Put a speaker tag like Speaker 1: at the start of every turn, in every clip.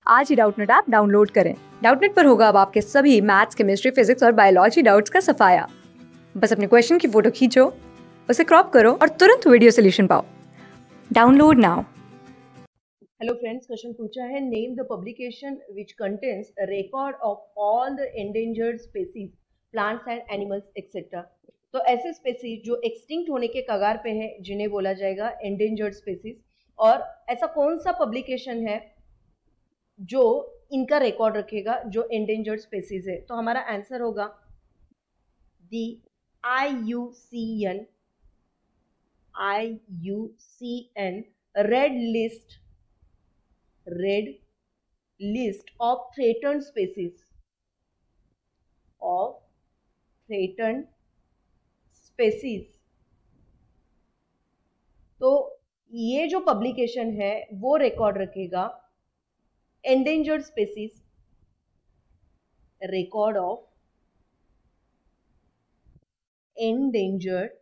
Speaker 1: आज ही Doubtnut app download करें। डाउटनेट पर होगा अब आपके सभी मैथ्स, केमिस्ट्री, फिजिक्स और बायोलॉजी डाउट्स का सफाया। बस अपने क्वेश्चन की फोटो खींचो, उसे क्रॉप करो और तुरंत वीडियो सोल्यूशन पाओ। Download now.
Speaker 2: Hello friends, question पूछा है, name the publication which contains a record of all the endangered species, plants and animals etcetera. तो ऐसे स्पीसीज जो एक्सटिंक्ट होने के कगार पे है जिन्हें बोला जाएगा एंडेंजर्ड स्पीसीज। और ऐसा कौन सा पब्लिकेशन है जो इनका रिकॉर्ड रखेगा जो एंडेंजर्ड स्पीसीज है? तो हमारा आंसर होगा the IUCN red list of threatened species. तो ये जो पब्लिकेशन है वो रिकॉर्ड रखेगा endangered species, record of endangered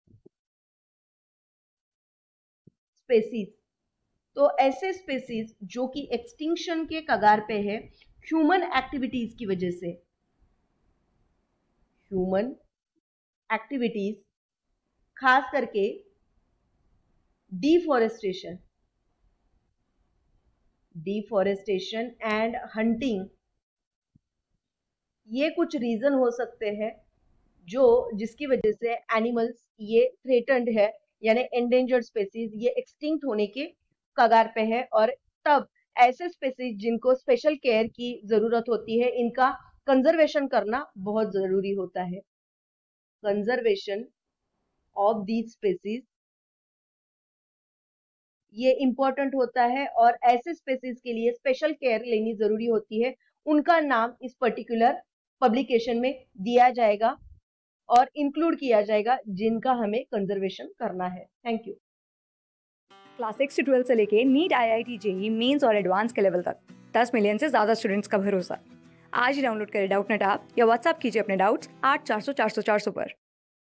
Speaker 2: species. तो ऐसे स्पेसीज जो कि एक्सटिंक्शन के कगार पे है ह्यूमन एक्टिविटीज की वजह से, ह्यूमन एक्टिविटीज खास करके डिफॉरेस्टेशन एंड हंटिंग, ये कुछ रीजन हो सकते हैं जो जिसकी वजह से एनिमल्स ये थ्रेटन्ड है, यानी एंडेंजर्ड स्पेसीज ये एक्सटिंक्ट होने के कगार पे है। और तब ऐसे स्पेसीज जिनको स्पेशल केयर की जरूरत होती है, इनका कंजर्वेशन करना बहुत जरूरी होता है। कंजर्वेशन ऑफ दीज स्पेसीज ये इंपॉर्टेंट होता है और ऐसे स्पेसीज के लिए स्पेशल केयर लेनी जरूरी होती है। उनका नाम इस पर्टिकुलर पब्लिकेशन में दिया जाएगा और इंक्लूड किया जाएगा जिनका हमें कंजर्वेशन करना है। Thank you.
Speaker 1: क्लास 6 से 12 से लेके नीट, IIT, JEE मेंस और एडवांस के लेवल तक 10 मिलियन से ज्यादा स्टूडेंट्स का भरोसा। आज ही डाउनलोड करें डाउटनेट ऐप या व्हाट्सएप कीजिए अपने डाउट्स 8400 400 400 पर।